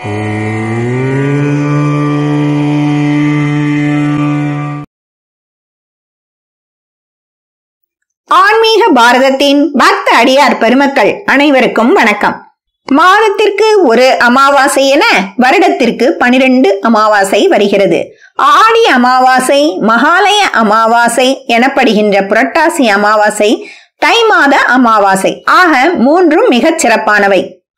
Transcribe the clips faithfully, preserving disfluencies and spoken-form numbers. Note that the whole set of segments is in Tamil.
ஆன்மீக பாரதத்தின் பக்த அடியார் பெருமக்கள் அனைவருக்கும் வணக்கம். மாதத்திற்கு ஒரு அமாவாசை என வருடத்திற்கு பனிரெண்டு அமாவாசை வருகிறது. ஆடி அமாவாசை, மகாலய அமாவாசை எனப்படுகின்ற புரட்டாசி அமாவாசை, தை மாத அமாவாசை ஆக மூன்றும் மிகச் சிறப்பானவை.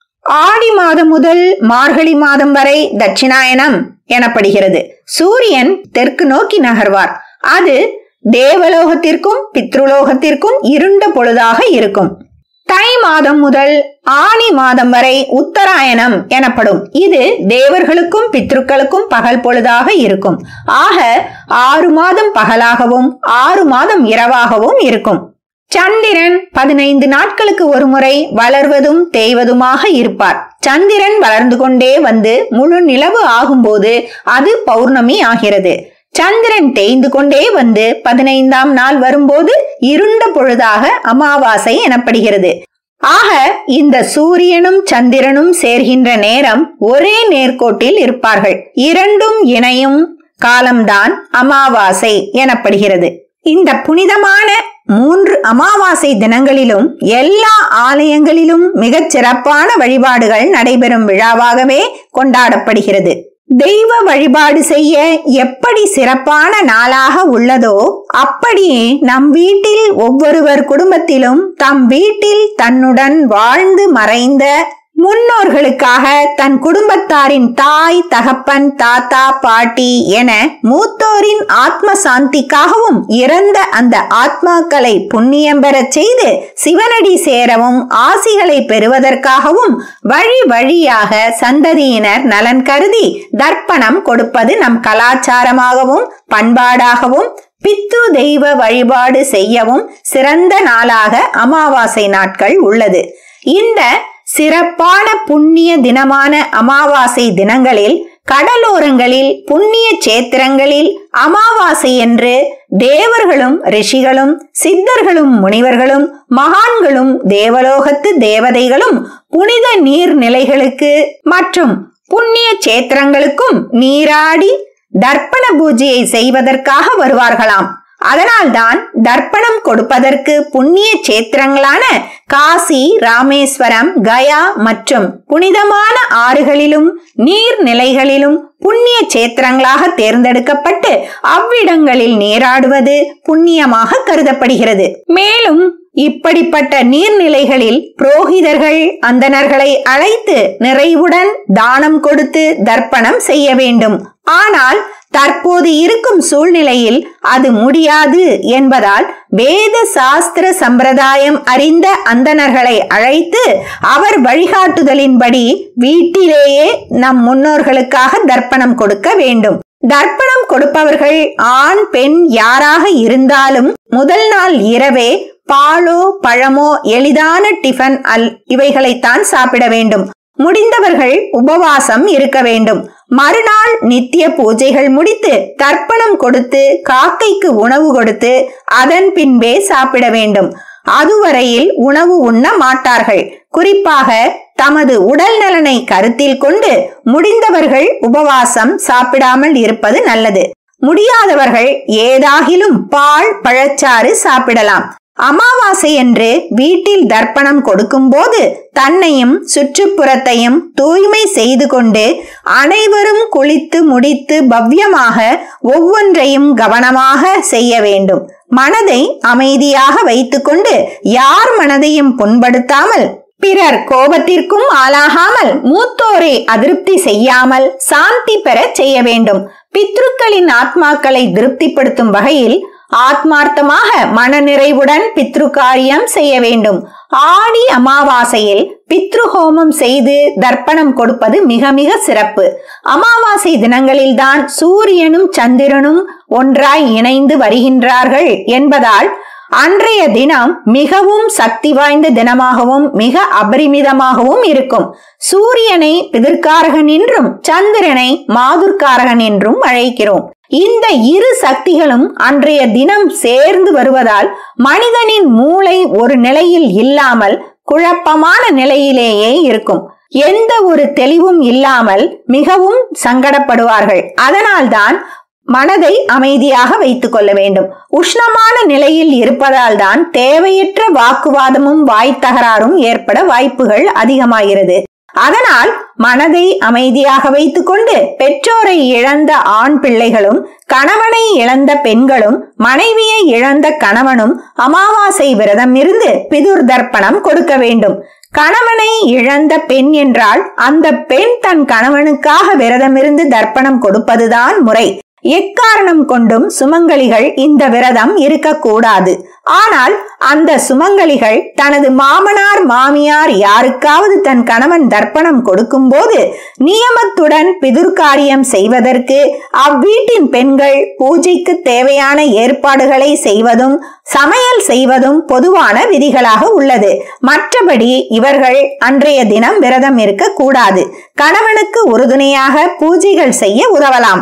ஆடி மாதம் முதல் மார்கழி மாதம் வரை தட்சிணாயனம் எனப்படுகிறது. சூரியன் தெற்கு நோக்கி நகர்வார். அது தேவலோகத்திற்கும் பித்ருலோகத்திற்கும் இருண்ட பொழுதாக இருக்கும். தை மாதம் முதல் ஆனி மாதம் வரை உத்தராயணம் எனப்படும். இது தேவர்களுக்கும் பித்ருக்களுக்கும் பகல் பொழுதாக இருக்கும். ஆக ஆறு மாதம் பகலாகவும் ஆறு மாதம் இரவாகவும் இருக்கும். சந்திரன் பதினைந்து நாட்களுக்கு ஒரு முறை வளர்வதும் தேய்வதுமாக இருப்பார். சந்திரன் வளர்ந்து கொண்டே வந்து முழு நிலவு ஆகும்போது அது பௌர்ணமி ஆகிறது. சந்திரன் தேய்ந்து கொண்டே வந்து பதினைந்தாம் நாள் வரும்போது இருண்ட பொழுதாக அமாவாசை எனப்படுகிறது. ஆக இந்த சூரியனும் சந்திரனும் சேர்கின்ற நேரம் ஒரே நேர்கோட்டில் இருப்பார்கள். இரண்டும் இணையும் காலம்தான் அமாவாசை எனப்படுகிறது. இந்த புனிதமான மூன்று அமாவாசை தினங்களிலும் எல்லா ஆலயங்களிலும் மிகச் சிறப்பான வழிபாடுகள் நடைபெறும் விழாவாகவே கொண்டாடப்படுகிறது. தெய்வ வழிபாடு செய்ய எப்படி சிறப்பான நாளாக உள்ளதோ அப்படியே நம் வீட்டில் ஒவ்வொருவர் குடும்பத்திலும் தம் வீட்டில் தன்னுடன் வாழ்ந்து மறைந்த முன்னோர்களுக்காக தன் குடும்பத்தாரின் தாய், தகப்பன், தாத்தா, பாட்டி என மூத்தோரின் ஆத்ம சாந்திக்காகவும் இறந்த அந்த ஆத்மாக்களை புண்ணியம் பெறச் செய்து சிவனடி சேரவும் ஆசிகளை பெறுவதற்காகவும் வழி வழியாக சந்ததியினர் நலன் கருதி தர்ப்பணம் கொடுப்பது நம் கலாச்சாரமாகவும் பண்பாடாகவும் பித்ரு தெய்வ வழிபாடு செய்யவும் சிறந்த நாளாக அமாவாசை நாட்கள் உள்ளது. இந்த சிறப்பான புண்ணிய தினமான அமாவாசை தினங்களில் கடலோரங்களில் புண்ணிய சேத்திரங்களில் அமாவாசை என்று தேவர்களும் ரிஷிகளும் சித்தர்களும் முனிவர்களும் மகான்களும் தேவலோகத்து தேவதைகளும் புனித நீர்நிலைகளுக்கு மற்றும் புண்ணிய சேத்திரங்களுக்கும் நீராடி தர்ப்பண பூஜையை செய்வதற்காக வருவார்களாம். அதனால்தான் தர்ப்பணம் கொடுப்பதற்கு புண்ணிய சேத்திரங்களான காசி, ராமேஸ்வரம், கயா மற்றும் புனிதமான ஆறுகளிலும் நீர்நிலைகளிலும் புண்ணிய சேத்திரங்களாக தேர்ந்தெடுக்கப்பட்டு அவ்விடங்களில் நீராடுவது புண்ணியமாக கருதப்படுகிறது. மேலும் இப்படிப்பட்ட நீர்நிலைகளில் புரோகிதர்கள் அந்தணர்களை அழைத்து நிறைவுடன் தானம் கொடுத்து தர்ப்பணம் செய்ய வேண்டும். ஆனால் தற்போது இருக்கும் சூழ்நிலையில் அது முடியாது என்பதால் வேத சாஸ்திர சம்பிரதாயம் அறிந்த அந்தணர்களை அழைத்து அவர் வழிகாட்டுதலின்படி வீட்டிலேயே நம் முன்னோர்களுக்காக தர்ப்பணம் கொடுக்க வேண்டும். தர்ப்பணம் கொடுப்பவர்கள் ஆண் பெண் யாராக இருந்தாலும் முதல் நாள் இரவே பாலோ பழமோ எளிதான டிஃபன் அல் இவைகளைத்தான் சாப்பிட வேண்டும். முடிந்தவர்கள் உபவாசம் இருக்க வேண்டும். மறுநாள் நித்திய பூஜைகள் முடித்து தர்ப்பணம் கொடுத்து காக்கைக்கு உணவு கொடுத்து அதன் பின்பே சாப்பிட வேண்டும். அதுவரையில் உணவு உண்ண மாட்டார்கள். குறிப்பாக தமது உடல் நலனை கருத்தில் கொண்டு முடிந்தவர்கள் உபவாசம் சாப்பிடாமல் இருப்பது நல்லது. முடியாதவர்கள் ஏதாகிலும் பால், பழச்சாறு சாப்பிடலாம். அமாவாசை என்று வீட்டில் தர்ப்பணம் கொடுக்கும் போது தன்னையும் சுற்றுப்புறத்தையும் தூய்மை செய்து கொண்டு அனைவரும் குளித்து முடித்து பவ்யமாக ஒவ்வொன்றையும் கவனமாக செய்ய வேண்டும். மனதை அமைதியாக வைத்துக்கொண்டு யார் மனதையும் புண்படுத்தாமல் பிறர் கோபத்திற்கும் ஆளாகாமல் மூத்தோரை அதிருப்தி செய்யாமல் சாந்தி பெற செய்ய வேண்டும். பித்ருக்களின் ஆத்மாக்களை திருப்திப்படுத்தும் வகையில் ஆத்மார்த்தமாக மனநிறைவுடன் பித்ரு காரியம் செய்ய வேண்டும். ஆடி அமாவாசையில் பித்ரு ஹோமம் செய்து தர்ப்பணம் கொடுப்பது மிக மிக சிறப்பு. அமாவாசை தினங்களில் தான் சூரியனும் சந்திரனும் ஒன்றாய் இணைந்து வருகின்றார்கள் என்பதால் அன்றைய தினம் மிகவும் சக்தி வாய்ந்த தினமாகவும் மிக அபரிமிதமாகவும் இருக்கும். சூரியனை பிதிர்காரகன் என்றும் சந்திரனை மாதுர்காரகன் என்றும் அழைக்கிறோம். இந்த இரு சக்திகளும் அன்றைய தினம் சேர்ந்து வருவதால் மனிதனின் மூளை ஒரு நிலையில் இல்லாமல் குழப்பமான நிலையிலேயே இருக்கும். எந்த ஒரு தெளிவும் இல்லாமல் மிகவும் சங்கடப்படுவார்கள். அதனால்தான் மனதை அமைதியாக வைத்துக் கொள்ள வேண்டும். உஷ்ணமான நிலையில் இருப்பதால் தான் தேவையற்ற வாக்குவாதமும் வாய் தகராறும் ஏற்பட வாய்ப்புகள் அதிகமாகிறது. அதனால் மனதை அமைதியாக வைத்துக் கொண்டு பெற்றோரை இழந்த ஆண் பிள்ளைகளும் கணவனை இழந்த பெண்களும் மனைவியை இழந்த கணவனும் அமாவாசை விரதம் இருந்து பிதுர் தர்ப்பணம் கொடுக்க வேண்டும். கணவனை இழந்த பெண் என்றால் அந்த பெண் தன் கணவனுக்காக விரதமிருந்து தர்ப்பணம் கொடுப்பதுதான் முறை. எக்காரணம் கொண்டும் சுமங்கலிகள் இந்த விரதம் இருக்கக்கூடாது. ஆனால் அந்த சுமங்கலிகள் தனது மாமனார் மாமியார் யாருக்காவது தன் கணவன் தர்ப்பணம் கொடுக்கும் போது நியமத்துடன் பிதுர்காரியம் செய்வதற்கு அவ்வீட்டின் பெண்கள் பூஜைக்கு தேவையான ஏற்பாடுகளை செய்வதும் சமையல் செய்வதும் பொதுவான விதிகளாக உள்ளது. மற்றபடி இவர்கள் அன்றைய தினம் விரதம் இருக்க கூடாது. கணவனுக்கு உறுதுணையாக பூஜைகள் செய்ய உதவலாம்.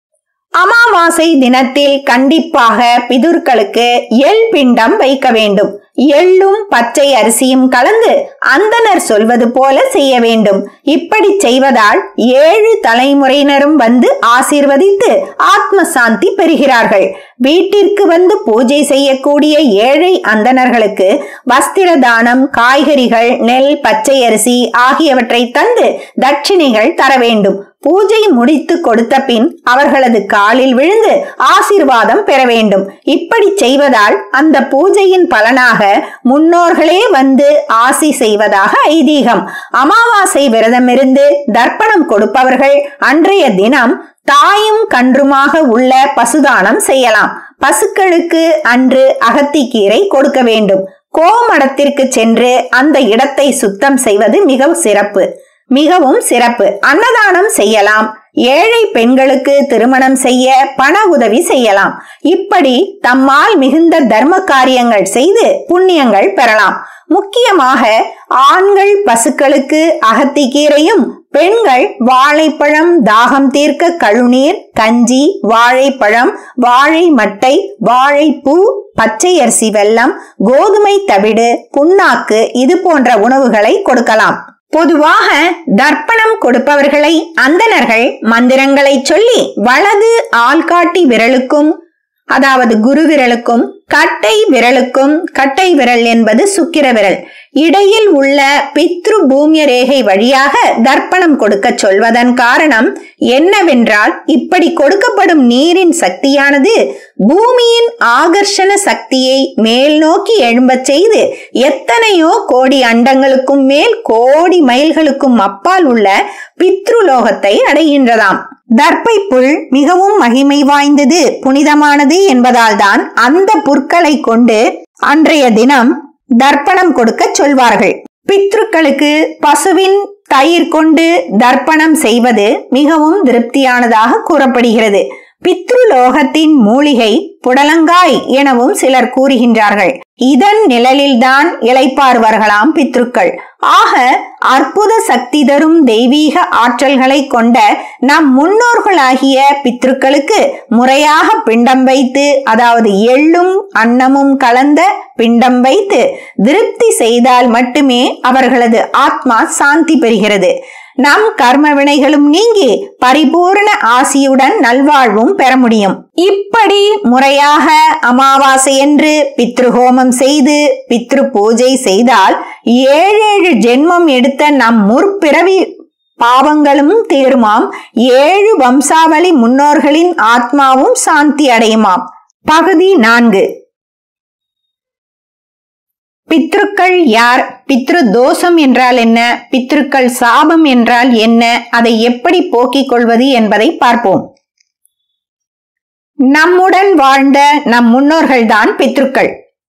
அமாவாசை தினத்தில் கண்டிப்பாக பிதுர்களுக்கு எள் பிண்டம் வைக்க வேண்டும். எள்ளும் பச்சை அரிசியும் கலந்து அந்தனர் சொல்வது போல செய்ய வேண்டும். இப்படி செய்வதால் ஏழு தலைமுறையினரும் வந்து ஆசீர்வதித்து ஆத்ம சாந்தி பெறுகிறார்கள். வீட்டிற்கு வந்து பூஜை செய்யக்கூடிய ஏழை அந்தணர்களுக்கு வஸ்திர தானம், காய்கறிகள், நெல், பச்சை அரிசி ஆகியவற்றை தந்து தட்சிணைகள் தர வேண்டும். பூஜை முடித்து கொடுத்த பின் அவர்களது காலில் விழுந்து ஆசீர்வாதம் பெற வேண்டும். இப்படி செய்வதால் அந்த பூஜையின் பலனாக முன்னோர்களே வந்து ஆசி செய்வதாக ஐதீகம். அமாவாசை விரதமிருந்து தர்ப்பணம் கொடுப்பவர்கள் அன்றைய தினம் தாயும் கன்றுமாக உள்ள பசுதானம் செய்யலாம். பசுக்களுக்கு அன்று அகத்திக்கீரை கொடுக்க வேண்டும். கோமடத்திற்கு சென்று அந்த இடத்தை சுத்தம் செய்வது மிகவும் சிறப்பு மிகவும் சிறப்பு அன்னதானம் செய்யலாம். ஏழை பெண்களுக்கு திருமணம் செய்ய பண உதவி செய்யலாம். இப்படி தம்மால் மிகுந்த தர்ம காரியங்கள் செய்து புண்ணியங்கள் பெறலாம். முக்கியமாக ஆண்கள் பசுக்களுக்கு அகத்திக்கீரையும், பெண்கள் வாழைப்பழம், தாகம் தீர்க்க கழுநீர், கஞ்சி, வாழைப்பழம், வாழை மட்டை, வாழைப்பூ, பச்சை அரிசி வெல்லம், கோதுமை தவிடு, புண்ணாக்கு இது போன்ற உணவுகளை கொடுக்கலாம். பொதுவாக தர்ப்பணம் கொடுப்பவர்களை அந்தணர்கள் மந்திரங்களை சொல்லி வலது ஆள்காட்டி விரலுக்கும், அதாவது குரு விரலுக்கும், கட்டை விரலுக்கும், கட்டை விரல் என்பது சுக்கிர விரல், இடையில் உள்ள பித்ரு பூமிய ரேகை வழியாக தர்ப்பணம் கொடுக்க சொல்வதன் காரணம் என்னவென்றால், இப்படி கொடுக்கப்படும் நீரின் சக்தியானது பூமியின் ஆகர்ஷண சக்தியை மேல் நோக்கி எழும்பச் செய்து எத்தனையோ கோடி அண்டங்களுக்கும் மேல் கோடி மைல்களுக்கும் அப்பால் உள்ள பித்ருலோகத்தை அடைகின்றதாம். தர்ப்பை புல் மிகவும் மகிமை வாய்ந்தது, புனிதமானது என்பதால் தான் அந்த புற்களை கொண்டு அன்றைய தினம் தர்ப்பணம் கொடுக்க சொல்வார்கள். பித்ருக்களுக்கு பசுவின் தயிர் கொண்டு தர்ப்பணம் செய்வது மிகவும் திருப்தியானதாக கூறப்படுகிறது. பித்ருலோகத்தின் மூலிகை புடலங்காய் எனவும் சிலர் கூறுகின்றார்கள். இதன் நிழலில்தான் இளைப்பாறுவார்களாம் பித்ருக்கள். ஆக அற்புத சக்தி தரும் தெய்வீக ஆற்றல்களை கொண்ட நம் முன்னோர்களாகிய பித்ருக்களுக்கு முறையாக பிண்டம் வைத்து, அதாவது எள்ளும் அன்னமும் கலந்த பிண்டம் வைத்து திருப்தி செய்தால் மட்டுமே அவர்களது ஆத்மா சாந்தி பெறுகிறது. நம் கர்ம வினைகளும் நீங்கி பரிபூர்ண ஆசியுடன் நல்வாழ்வும் பெற முடியும். இப்படி முறையாக அமாவாசையன்று பித்ருஹோமம் செய்து பித்ரு பூஜை செய்தால் ஏழேழு ஜென்மம் எடுத்த நம் முற்பிறவி பாவங்களும் தீருமாம். ஏழு வம்சாவளி முன்னோர்களின் ஆத்மாவும் சாந்தி அடையுமாம். பகுதி நான்கு. பித்ருக்கள் யார்? பித்ரு தோஷம் என்றால் என்ன? பித்ருக்கள் சாபம் என்றால் என்ன? அதை எப்படி போக்கிக் கொள்வது என்பதை பார்ப்போம். நம்முடன் வாழ்ந்த நம் முன்னோர்கள் தான் பித்ருக்கள்.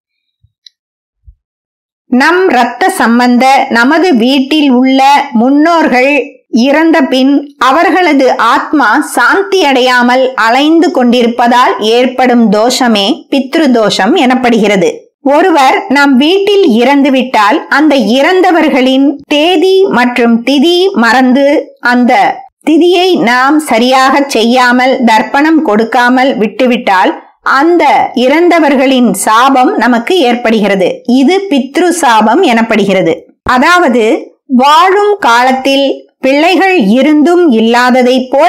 நம் இரத்த சம்பந்த நமது வீட்டில் உள்ள முன்னோர்கள் இறந்த பின் அவர்களது ஆத்மா சாந்தி அடையாமல் அலைந்து கொண்டிருப்பதால் ஏற்படும் தோஷமே பித்ரு தோஷம் எனப்படுகிறது. ஒருவர் நம் வீட்டில் இறந்துவிட்டால் அந்த இறந்தவர்களின் தேதி மற்றும் திதி மறந்து அந்த திதியை நாம் சரியாக செய்யாமல் தர்ப்பணம் கொடுக்காமல் விட்டுவிட்டால் அந்த இறந்தவர்களின் சாபம் நமக்கு ஏற்படுகிறது. இது பித்ரு சாபம் எனப்படுகிறது. அதாவது வாழும் காலத்தில் பிள்ளைகள் இருந்தும் இல்லாததைப் போல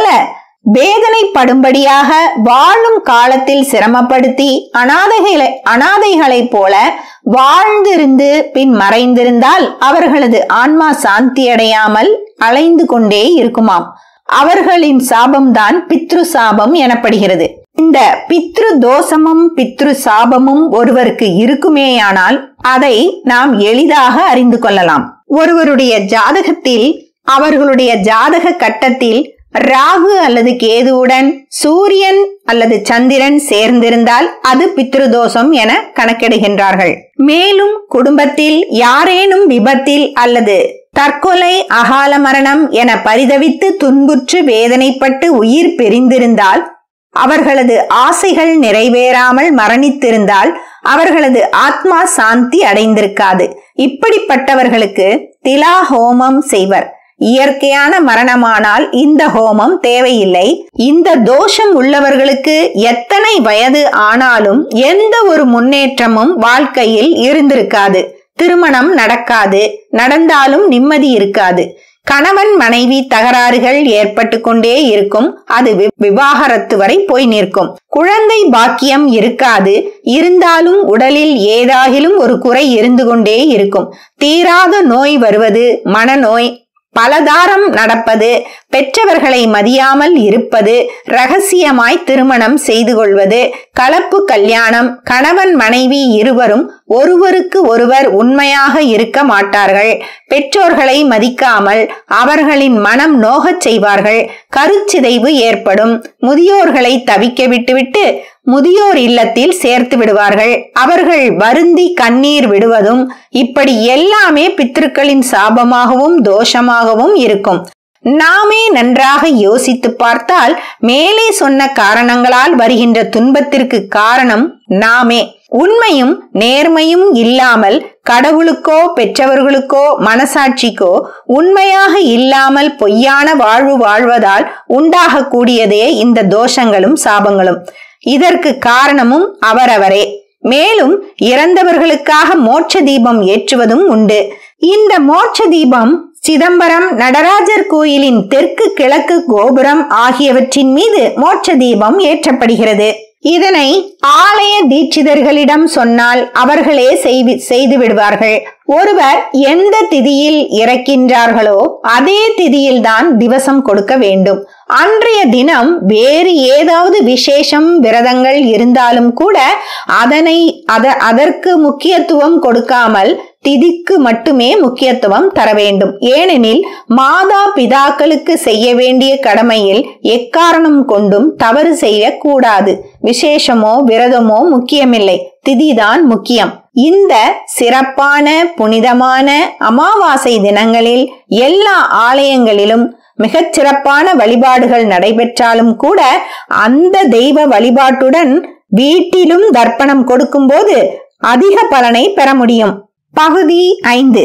வேதனைப்படும்படியாக வாழும் காலத்தில் சிரமப்படுத்தி அனாதைகளை அனாதைகளைப் போல வாழ்ந்திருந்து பின் மறைந்திருந்தால் அவர்களது ஆன்மா சாந்தி அடையாமல் அலைந்து கொண்டே இருக்குமாம். அவர்களின் சாபம்தான் பித்ரு சாபம் எனப்படுகிறது. இந்த பித்ரு தோஷமும் பித்ரு சாபமும் ஒருவருக்கு இருக்குமேயானால் அதை நாம் எளிதாக அறிந்து கொள்ளலாம். ஒருவருடைய ஜாதகத்தில் அவர்களுடைய ஜாதக கட்டத்தில் ராகு அல்லது கேதுவுடன் சூரியன் அல்லது சந்திரன் சேர்ந்திருந்தால் அது பித்ருதோஷம் என கணக்கிடுகின்றார்கள். மேலும் குடும்பத்தில் யாரேனும் விபத்தில் அல்லது தற்கொலை, அகால மரணம் என பரிதவித்து துன்புற்று வேதனைப்பட்டு உயிர் பிரிந்திருந்தால், அவர்களது ஆசைகள் நிறைவேறாமல் மரணித்திருந்தால் அவர்களது ஆத்மா சாந்தி அடைந்திருக்காது. இப்படிப்பட்டவர்களுக்கு திலா ஹோமம் செய்வர். இயற்கையான மரணமானால் இந்த ஹோமம் தேவையில்லை. இந்த தோஷம் உள்ளவர்களுக்கு எத்தனை வயது ஆனாலும் எந்த ஒரு முன்னேற்றமும் வாழ்க்கையில் இருந்திருக்காது. திருமணம் நடக்காது, நடந்தாலும் நிம்மதி இருக்காது. கணவன் மனைவி தகராறுகள் ஏற்பட்டு கொண்டே இருக்கும். அது விவாகரத்து வரை போய் நிற்கும். குழந்தை பாக்கியம் இருக்காது. இருந்தாலும் உடலில் ஏதாகிலும் ஒரு குறை இருந்து கொண்டே இருக்கும். தீராத நோய் வருவது, மனநோய், பலதாரம் நடப்பது, பெற்றவர்களை மதியாமல் இருப்பது, ரகசியமாய் திருமணம் செய்து கொள்வது, கலப்பு கல்யாணம், கணவன் மனைவி இருவரும் ஒருவருக்கு ஒருவர் உண்மையாக இருக்க மாட்டார்கள், பெற்றோர்களை மதிக்காமல் அவர்களின் மனம் நோகச் செய்வார்கள், கருச்சிதைவு ஏற்படும், முதியோர்களை தவிக்க விட்டுவிட்டு முதியோர் இல்லத்தில் சேர்த்து விடுவார்கள், அவர்கள் வருந்தி கண்ணீர் விடுவதும், இப்படி எல்லாமே பித்ருக்களின் சாபமாகவும் தோஷமாகவும் இருக்கும். நாமே நன்றாக யோசித்து பார்த்தால் மேலே சொன்ன காரணங்களால் வருகின்ற துன்பத்திற்கு காரணம் நாமே. உண்மையும் நேர்மையும் இல்லாமல் கடவுளுக்கோ பெற்றவர்களுக்கோ மனசாட்சிக்கோ உண்மையாக இல்லாமல் பொய்யான வாழ்வு வாழ்வதால் உண்டாகக்கூடியதே இந்த தோஷங்களும் சாபங்களும். இதற்கு காரணமும் அவரவரே. மேலும் இறந்தவர்களுக்காக மோட்ச தீபம் ஏற்றுவதும் உண்டு. இந்த மோட்ச தீபம் சிதம்பரம் நடராஜர் கோயிலின் தெற்கு கிழக்கு கோபுரம் ஆகியவற்றின் மீது மோட்ச தீபம் ஏற்றப்படுகிறது. இதனை ஆலய தீட்சிதர்களிடம் சொன்னால் அவர்களே செய்து விடுவார்கள். ஒருவர் எந்த திதியில் இறக்கின்றார்களோ அதே திதியில்தான் திவசம் கொடுக்க வேண்டும். அன்றைய தினம் வேறு ஏதாவது விசேஷம் விரதங்கள் இருந்தாலும் கூட அதனை அத அதற்கு முக்கியத்துவம் கொடுக்காமல் திதிக்கு மட்டுமே முக்கியத்துவம் தர வேண்டும். ஏனெனில் மாதா பிதாக்களுக்கு செய்ய வேண்டிய கடமையில் எக்காரணம் கொண்டும் தவறு செய்யக்கூடாது. விசேஷமோ விரதமோ முக்கியமில்லை, திதிதான் முக்கியம். இந்த சிறப்பான புனிதமான அமாவாசை தினங்களில் எல்லா ஆலயங்களிலும் மிகச் சிறப்பான வழிபாடுகள் நடைபெற்றாலும் கூட அந்த தெய்வ வழிபாட்டுடன் வீட்டிலும் தர்ப்பணம் கொடுக்கும் போது அதிக பலனை பெற முடியும். பகுதி ஐந்து.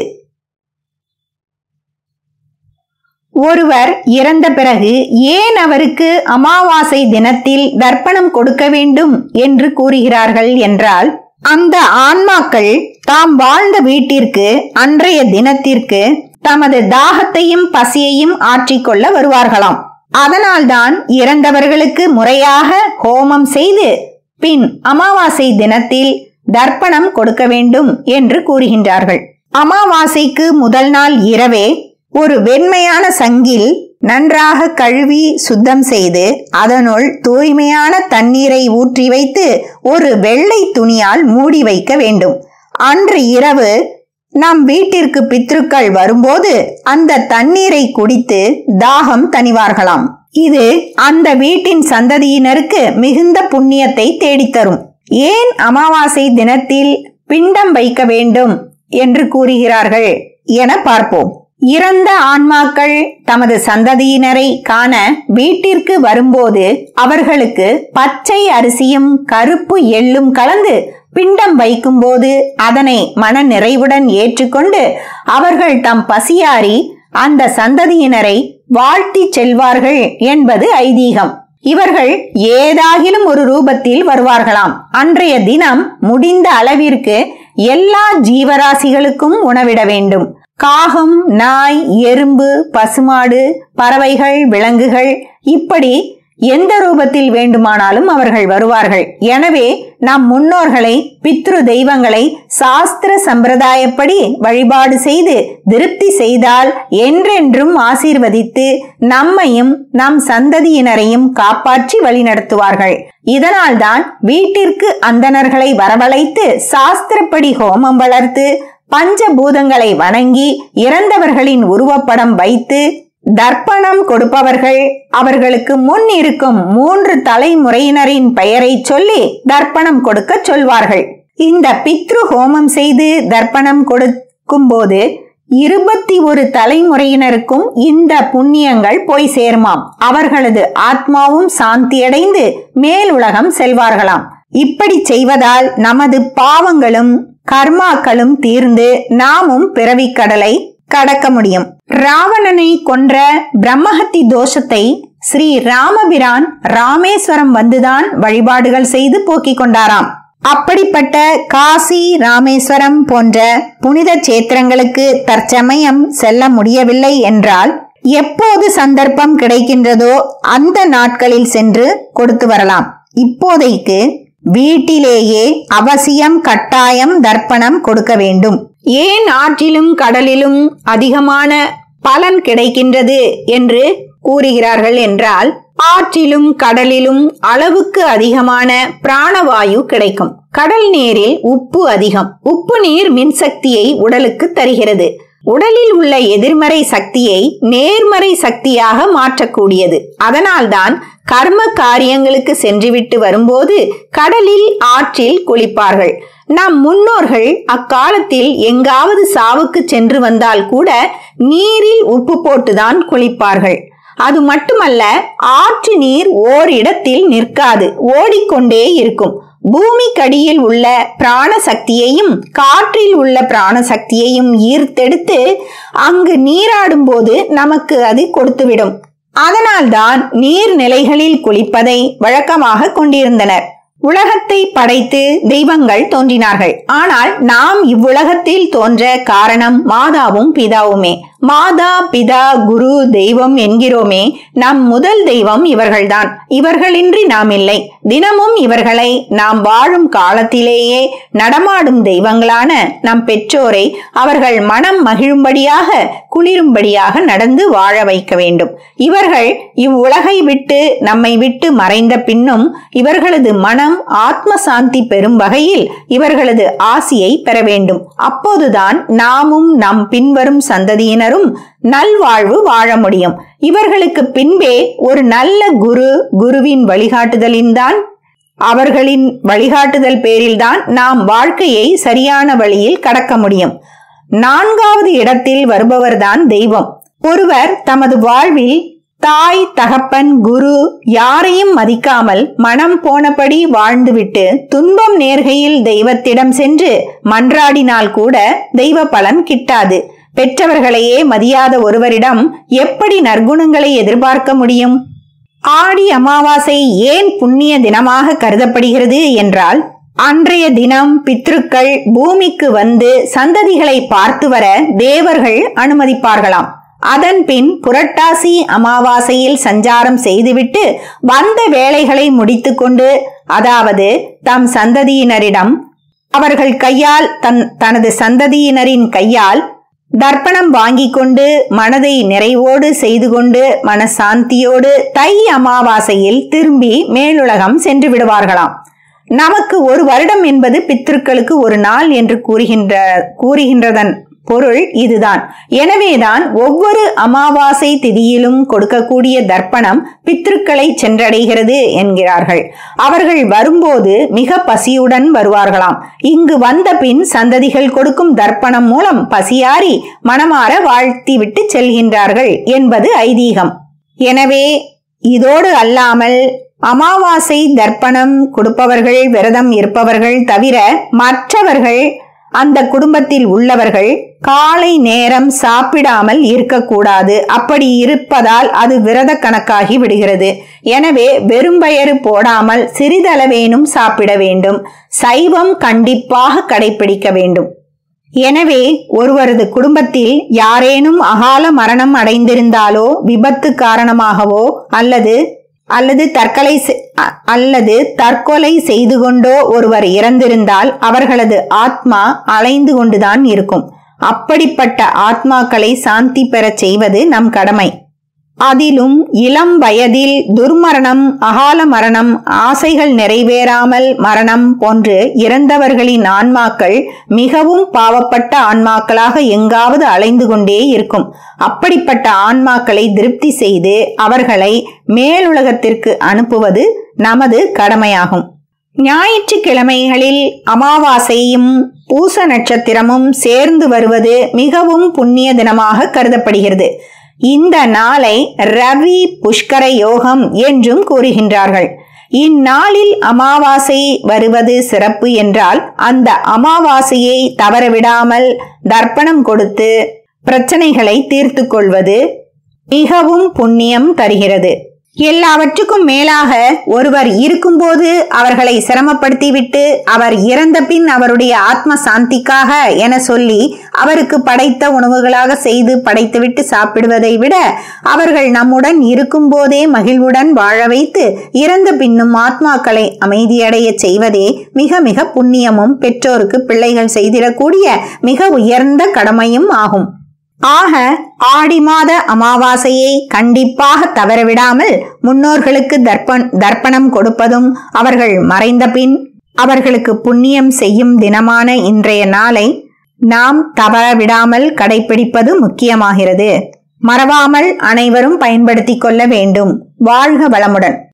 ஒருவர் இறந்த பிறகு ஏன் அவருக்கு அமாவாசை தினத்தில் தர்ப்பணம் கொடுக்க வேண்டும் என்று கூறுகிறார்கள் என்றால், அந்த ஆன்மாக்கள் தாம் வாழ்ந்த வீட்டிற்கு அன்றைய தினத்திற்கு தமது தாகத்தையும் பசியையும் ஆற்றிக்கொள்ள வருவார்களாம். அதனால்தான் இறந்தவர்களுக்கு முறையாக ஹோமம் செய்து பின் அமாவாசை தினத்தில் தர்ப்பணம் கொடுக்க வேண்டும் என்று கூறுகின்றார்கள். அமாவாசைக்கு முதல் நாள் இரவே ஒரு வெண்மையான சங்கில் நன்றாக கழுவி சுத்தம் செய்து அதனுள் தூய்மையான தண்ணீரை ஊற்றி வைத்து ஒரு வெள்ளை துணியால் மூடி வைக்க வேண்டும். அன்று இரவு நம் வீட்டிற்கு பித்ருக்கள் வரும்போது அந்த தண்ணீரை குடித்து தாகம் தணிவார்களாம். இது அந்த வீட்டின் சந்ததியினருக்கு மிகுந்த புண்ணியத்தை தேடித்தரும். ஏன் அமாவாசை தினத்தில் பிண்டம் வைக்க வேண்டும் என்று கூறுகிறார்கள் என பார்ப்போம். இறந்த ஆன்மாக்கள் தமது சந்ததியினரை காண வீட்டிற்கு வரும்போது அவர்களுக்கு பச்சை அரிசியும் கருப்பு எள்ளும் கலந்து பிண்டம் வைக்கும்போது அதனை மன நிறைவுடன் ஏற்றுக்கொண்டு அவர்கள் தம் பசியாரி அந்த சந்ததியினரை வாழ்த்தி செல்வார்கள் என்பது ஐதீகம். இவர்கள் ஏதாகிலும் ஒரு ரூபத்தில் வருவார்களாம். அன்றைய தினம் முடிந்த அளவிற்கு எல்லா ஜீவராசிகளுக்கும் உணவிட வேண்டும். காகம், நாய், எறும்பு, பசுமாடு, பறவைகள், விலங்குகள், இப்படி எந்த ரூபத்தில் வேண்டுமானாலும் அவர்கள் வருவார்கள். எனவே நம் முன்னோர்களை, பித்ரு தெய்வங்களை சாஸ்திர சம்பிரதாயப்படி வழிபாடு செய்து திருப்தி செய்தால் என்றென்றும் ஆசீர்வதித்து நம்மையும் நம் சந்ததியினரையும் காப்பாற்றி வழிநடத்துவார்கள். இதனால்தான் வீட்டிற்கு அந்தணர்களை வரவழைத்து சாஸ்திரப்படி ஹோமம் வளர்த்து பஞ்சபூதங்களை வணங்கி இறந்தவர்களின் உருவப்படம் வைத்து தர்ப்பணம் கொடுப்பவர்கள் அவர்களுக்கு முன் இருக்கும் மூன்று தலைமுறையினரின் பெயரை சொல்லி தர்ப்பணம் கொடுக்க சொல்வார்கள். இந்த பித்ரு ஹோமம் செய்து தர்ப்பணம் கொடுக்கும் போது இருபத்தி ஒரு தலைமுறையினருக்கும் இந்த புண்ணியங்கள் போய் சேருமாம். அவர்களது ஆத்மாவும் சாந்தியடைந்து மேலுலகம் செல்வார்களாம். இப்படி செய்வதால் நமது பாவங்களும் கர்மாக்களும் தீர்ந்து நாமும் பிறவிக்கடலை கடக்க முடியும். ராவணனை கொன்ற பிரம்மஹத்தி தோஷத்தை ஸ்ரீ ராமபிரான் ராமேஸ்வரம் வந்துதான் வழிபாடுகள் செய்து போக்கிக் கொண்டாராம். அப்படிப்பட்ட காசி, ராமேஸ்வரம் போன்ற புனித சேத்திரங்களுக்கு தற்சமயம் செல்ல முடியவில்லை என்றால் எப்போது சந்தர்ப்பம் கிடைக்கின்றதோ அந்த நாட்களில் சென்று கொடுத்து வரலாம். இப்போதைக்கு வீட்டிலேயே அவசியம் கட்டாயம் தர்ப்பணம் கொடுக்க வேண்டும். ஏன் ஆற்றிலும் கடலிலும் அதிகமான பலன் கிடைக்கின்றது என்று கூறுகிறார்கள் என்றால், ஆற்றிலும் கடலிலும் அளவுக்கு அதிகமான பிராணவாயு கிடைக்கும். கடல் நீரில் உப்பு அதிகம். உப்பு நீர் மின்சக்தியை உடலுக்கு தருகிறது. உடலில் உள்ள எதிர்மறை சக்தியை நேர்மறை சக்தியாக மாற்றக்கூடியது. அதனால்தான் கர்ம காரியங்களுக்கு சென்றுவிட்டு வரும்போது கடலில், ஆற்றில் குளிப்பார்கள். நம் முன்னோர்கள் அக்காலத்தில் எங்காவது சாவுக்கு சென்று வந்தால் கூட நீரில் உப்பு போட்டுதான் குளிப்பார்கள். அது மட்டுமல்ல, ஆற்று நீர் ஓரிடத்தில் நிற்காது, ஓடிக்கொண்டே இருக்கும். பூமிக்கடியில் உள்ள பிராண சக்தியையும் காற்றில் உள்ள பிராண சக்தியையும் ஈர்த்தெடுத்து அங்கு நீராடும் போது நமக்கு அது கொடுத்துவிடும். அதனால்தான் நீர்நிலைகளில் குளிப்பதை வழக்கமாக கொண்டிருந்தனர். உலகத்தை படைத்து தெய்வங்கள் தோன்றினார்கள். ஆனால் நாம் இவ்வுலகத்தில் தோன்ற காரணம் மாதாவும் பிதாவுமே. மாதா, பிதா, குரு, தெய்வம் என்கிறோமே, நம் முதல் தெய்வம் இவர்கள்தான். இவர்களின்றி நாம் இல்லை. தினமும் இவர்களை நாம் வாழும் காலத்திலேயே நடமாடும் தெய்வங்களான நம் பெற்றோரை அவர்கள் மனம் மகிழும்படியாக, குளிரும்படியாக நடந்து வாழ வைக்க வேண்டும். இவர்கள் இவ்வுலகை விட்டு நம்மை விட்டு மறைந்த பின்னும் இவர்களது மனம் ஆத்ம சாந்தி பெறும் வகையில் இவர்களது ஆசியை பெற வேண்டும். அப்போதுதான் நாமும் நம் பின்வரும் சந்ததியினரும் நல்வாழ்வு வாழ முடியும். இவர்களுக்கு பின்பே ஒரு நல்ல குரு, குருவின் வழிகாட்டுதலின்தான், அவர்களின் வழிகாட்டுதல் பேரில்தான் நாம் வாழ்க்கையை சரியான வழியில் கடக்க முடியும். நான்காவது இடத்தில் வருபவர்தான் தெய்வம். ஒருவர் தமது வாழ்வில் தாய், தகப்பன், குரு யாரையும் மதிக்காமல் மனம் போனபடி வாழ்ந்துவிட்டு துன்பம் நேர்கையில் தெய்வத்திடம் சென்று மன்றாடினால் கூட தெய்வ பலன் கிட்டாது. பெற்றவர்களையே மதியாத ஒருவரிடம் எப்படி நற்குணங்களை எதிர்பார்க்க முடியும்? ஆடி அமாவாசை ஏன் புண்ணிய தினமாக கருதப்படுகிறது என்றால், அன்றைய தினம் பித்ருக்கள் பூமிக்கு வந்து சந்ததிகளை பார்த்து வர தேவர்கள் அனுமதிப்பார்களாம். அதன் பின் புரட்டாசி அமாவாசையில் சஞ்சாரம் செய்துவிட்டு வந்த வேலைகளை முடித்துக்கொண்டு, அதாவது தம் சந்ததியினரிடம் அவர்கள் கையால் தன் தனது சந்ததியினரின் கையால் தர்ப்பணம் வாங்கி கொண்டு மனதை நிறைவோடு செய்து கொண்டு மனசாந்தியோடு தை அமாவாசையில் திரும்பி மேலுலகம் சென்று விடுவார்களாம். நமக்கு ஒரு வருடம் என்பது பித்ருக்களுக்கு ஒரு நாள் என்று கூறுகின்ற கூறுகின்றதன் பொருள் இதுதான். எனவேதான் ஒவ்வொரு அமாவாசை திதியிலும் கொடுக்கக்கூடிய தர்ப்பணம் பித்ருக்களை சென்றடைகிறது என்கிறார்கள். அவர்கள் வரும்போது மிக பசியுடன் வருவார்களாம். இங்கு வந்த பின் சந்ததிகள் கொடுக்கும் தர்ப்பணம் மூலம் பசியாறி மனமாற வாழ்த்தி விட்டு செல்கின்றார்கள் என்பது ஐதீகம். எனவே இதோடு அல்லாமல் அமாவாசை தர்ப்பணம் கொடுப்பவர்கள், விரதம் இருப்பவர்கள் தவிர மற்றவர்கள், அந்த குடும்பத்தில் உள்ளவர்கள் காலை நேரம் சாப்பிடாமல் இருக்கக்கூடாது. அப்படி இருப்பதால் அது விரத கணக்காகி விடுகிறது. எனவே வெறும்பயறு போடாமல் சிறிதளவேனும் சாப்பிட வேண்டும். சைவம் கண்டிப்பாக கடைபிடிக்க வேண்டும். எனவே ஒருவரது குடும்பத்தில் யாரேனும் அகால மரணம் அடைந்திருந்தாலோ, விபத்து காரணமாகவோ அல்லது அல்லது தற்கொலை அல்லது தற்கொலை செய்து கொண்டோ ஒருவர் இறந்திருந்தால் அவர்களது ஆத்மா அலைந்து கொண்டுதான் இருக்கும். அப்படிப்பட்ட ஆத்மாக்களை சாந்தி பெறச் செய்வது நம் கடமை. அதிலும் இளம் வயதில் துர்மரணம், அகால மரணம், ஆசைகள் நிறைவேறாமல் மரணம் போன்று இறந்தவர்களின் ஆன்மாக்கள் மிகவும் பாவப்பட்ட ஆன்மாக்களாக எங்காவது அலைந்து கொண்டே இருக்கும். அப்படிப்பட்ட ஆன்மாக்களை திருப்தி செய்து அவர்களை மேலுலகத்திற்கு அனுப்புவது நமது கடமையாகும். ஞாயிற்றுக்கிழமைகளில் அமாவாசையும் பூச நட்சத்திரமும் சேர்ந்து வருவது மிகவும் புண்ணிய தினமாக கருதப்படுகிறது. இந்த நாளை ரவி புஷ்கர யோகம் என்றும் கூறுகின்றார்கள். இந்நாளில் அமாவாசை வருவது சிறப்பு என்றால் அந்த அமாவாசையை தவறவிடாமல் தர்ப்பணம் கொடுத்து பிரச்சனைகளை தீர்த்து கொள்வது மிகவும் புண்ணியம் தருகிறது. எல்லாவற்றுக்கும் மேலாக ஒருவர் இருக்கும்போது அவர்களை சிரமப்படுத்திவிட்டு அவர் இறந்த பின் அவருடைய ஆத்ம சாந்திக்காக என சொல்லி அவருக்கு படைத்த உணவுகளாக செய்து படைத்துவிட்டு சாப்பிடுவதை விட அவர்கள் நம்முடன் இருக்கும் போதே மகிழ்வுடன் வாழ வைத்து இறந்த பின்னும் ஆத்மாக்களை அமைதியடைய செய்வதே மிக மிக புண்ணியமும் பெற்றோருக்கு பிள்ளைகள் செய்திடக்கூடிய மிக உயர்ந்த கடமையும் ஆகும். ஆக ஆடி மாத அமாவாசையை கண்டிப்பாக தவறவிடாமல் முன்னோர்களுக்கு தர்ப்பண் தர்ப்பணம் கொடுப்பதும் அவர்கள் மறைந்த பின் அவர்களுக்கு புண்ணியம் செய்யும் தினமான இன்றைய நாளை நாம் தவறவிடாமல் கடைபிடிப்பது முக்கியமாகிறது. மறவாமல் அனைவரும் பயன்படுத்திக் கொள்ள வேண்டும். வாழ்க வளமுடன்.